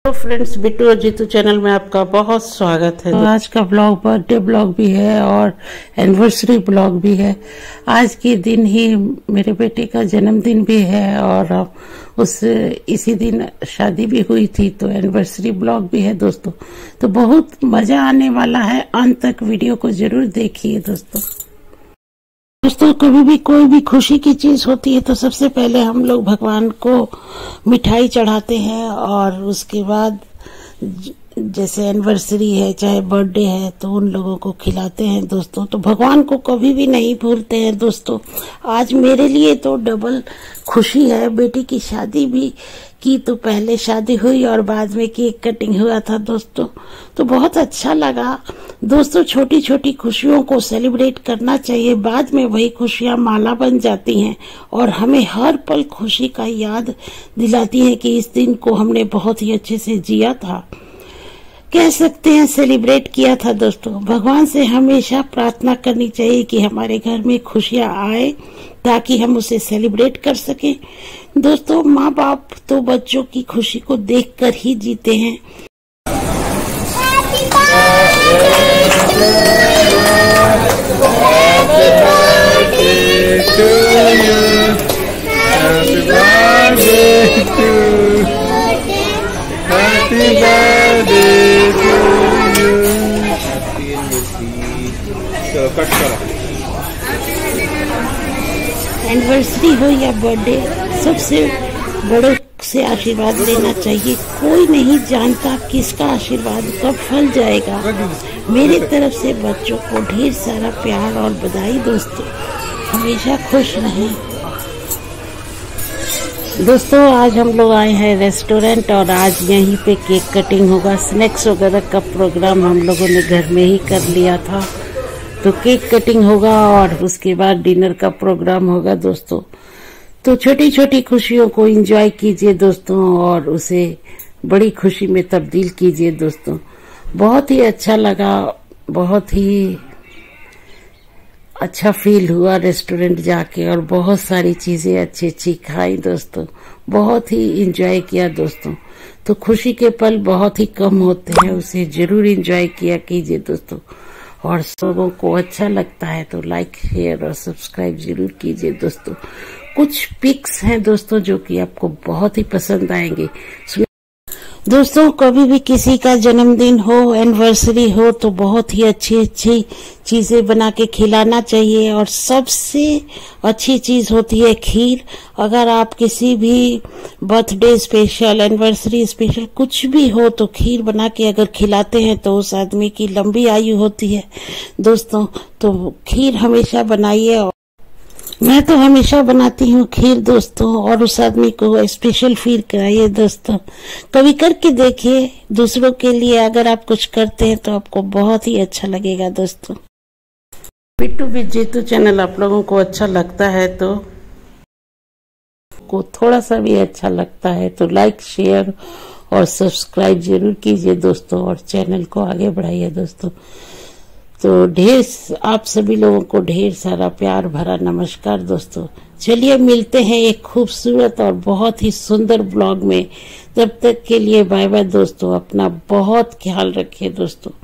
तो फ्रेंड्स, बिट्टू और जीतू चैनल में आपका बहुत स्वागत है। तो आज का ब्लॉग बर्थडे ब्लॉग भी है और एनिवर्सरी ब्लॉग भी है। आज के दिन ही मेरे बेटे का जन्मदिन भी है और इसी दिन शादी भी हुई थी, तो एनिवर्सरी ब्लॉग भी है दोस्तों। तो बहुत मजा आने वाला है, अंत तक वीडियो को जरूर देखिए दोस्तों। कभी भी कोई भी खुशी की चीज होती है तो सबसे पहले हम लोग भगवान को मिठाई चढ़ाते हैं और उसके बाद जैसे एनिवर्सरी है चाहे बर्थडे है तो उन लोगों को खिलाते हैं दोस्तों। तो भगवान को कभी भी नहीं भूलते हैं दोस्तों। आज मेरे लिए तो डबल खुशी है, बेटी की शादी भी की, तो पहले शादी हुई और बाद में केक कटिंग हुआ था दोस्तों। तो बहुत अच्छा लगा दोस्तों। छोटी छोटी खुशियों को सेलिब्रेट करना चाहिए, बाद में वही खुशियां माला बन जाती हैं और हमें हर पल खुशी का याद दिलाती है कि इस दिन को हमने बहुत ही अच्छे से जिया था, कह सकते हैं सेलिब्रेट किया था दोस्तों। भगवान से हमेशा प्रार्थना करनी चाहिए कि हमारे घर में खुशियां आए ताकि हम उसे सेलिब्रेट कर सकें दोस्तों। माँ बाप तो बच्चों की खुशी को देखकर ही जीते हैं। एनिवर्सरी हो या बर्थडे, सबसे बड़ों से आशीर्वाद लेना चाहिए। कोई नहीं जानता किसका आशीर्वाद कब फल जाएगा। मेरे तरफ से बच्चों को ढेर सारा प्यार और बधाई दोस्तों। हमेशा खुश रहें दोस्तों। आज हम लोग आए हैं रेस्टोरेंट और आज यहीं पे केक कटिंग होगा। स्नैक्स वगैरह का प्रोग्राम हम लोगों ने घर में ही कर लिया था, तो केक कटिंग होगा और उसके बाद डिनर का प्रोग्राम होगा दोस्तों। तो छोटी छोटी खुशियों को एंजॉय कीजिए दोस्तों और उसे बड़ी खुशी में तब्दील कीजिए दोस्तों। बहुत ही अच्छा लगा, बहुत ही अच्छा फील हुआ रेस्टोरेंट जाके और बहुत सारी चीजें अच्छी अच्छी खाई दोस्तों। बहुत ही एंजॉय किया दोस्तों। तो खुशी के पल बहुत ही कम होते हैं, उसे जरूर एंजॉय किया कीजिए दोस्तों। और लोगों को अच्छा लगता है तो लाइक शेयर और सब्सक्राइब जरूर कीजिए दोस्तों। कुछ पिक्स हैं दोस्तों जो कि आपको बहुत ही पसंद आएंगे दोस्तों। कभी भी किसी का जन्मदिन हो, एनिवर्सरी हो तो बहुत ही अच्छी अच्छी चीजें बना के खिलाना चाहिए और सबसे अच्छी चीज होती है खीर। अगर आप किसी भी बर्थडे स्पेशल, एनिवर्सरी स्पेशल कुछ भी हो तो खीर बना के अगर खिलाते हैं तो उस आदमी की लंबी आयु होती है दोस्तों। तो खीर हमेशा बनाइए। मैं तो हमेशा बनाती हूँ खीर दोस्तों और उस आदमी को स्पेशल फील कराइए दोस्तों। कभी करके देखिए दूसरों के लिए। अगर आप कुछ करते हैं तो आपको बहुत ही अच्छा लगेगा दोस्तों। बिट्टू विद जीतू चैनल आप लोगों को अच्छा लगता है तो थोड़ा सा भी अच्छा लगता है तो लाइक शेयर और सब्सक्राइब जरूर कीजिए दोस्तों और चैनल को आगे बढ़ाइए दोस्तों। तो आप सभी लोगों को ढेर सारा प्यार भरा नमस्कार दोस्तों। चलिए मिलते हैं एक खूबसूरत और बहुत ही सुंदर ब्लॉग में। तब तक के लिए बाय बाय दोस्तों। अपना बहुत ख्याल रखिए दोस्तों।